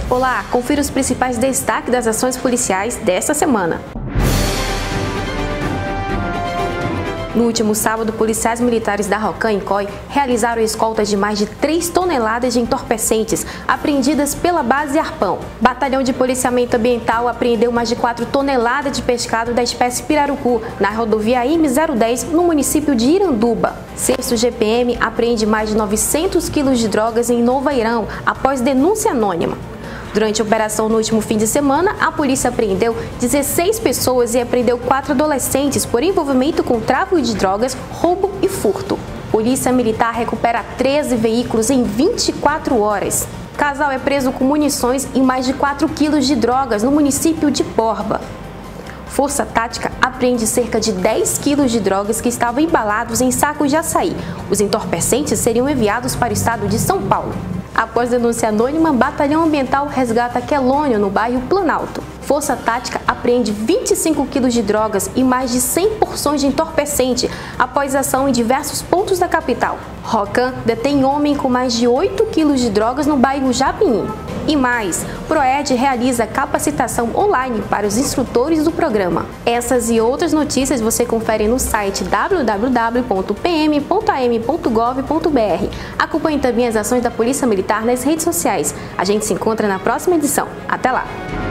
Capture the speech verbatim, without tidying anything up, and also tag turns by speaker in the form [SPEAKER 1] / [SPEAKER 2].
[SPEAKER 1] Olá, confira os principais destaques das ações policiais desta semana. No último sábado, policiais militares da Rocan e C O I realizaram escoltas de mais de três toneladas de entorpecentes apreendidas pela base Arpão. Batalhão de Policiamento Ambiental apreendeu mais de quatro toneladas de pescado da espécie pirarucu na rodovia M zero dez, no município de Iranduba. Sexto G P M apreende mais de novecentos quilos de drogas em Novo Airão, após denúncia anônima. Durante a operação no último fim de semana, a polícia apreendeu dezesseis pessoas e apreendeu quatro adolescentes por envolvimento com tráfico de drogas, roubo e furto. Polícia Militar recupera treze veículos em vinte e quatro horas. Casal é preso com munições e mais de quatro quilos de drogas no município de Borba. Força Tática apreende cerca de dez quilos de drogas que estavam embalados em sacos de açaí. Os entorpecentes seriam enviados para o estado de São Paulo. Após denúncia anônima, Batalhão Ambiental resgata quelônio no bairro Planalto. Força Tática apreende vinte e cinco quilos de drogas e mais de cem porções de entorpecente após ação em diversos pontos da capital. Rocan detém homem com mais de oito quilos de drogas no bairro Japim. E mais, Proed realiza capacitação online para os instrutores do programa. Essas e outras notícias você confere no site w w w ponto p m ponto a m ponto gov ponto b r. Acompanhe também as ações da Polícia Militar nas redes sociais. A gente se encontra na próxima edição. Até lá!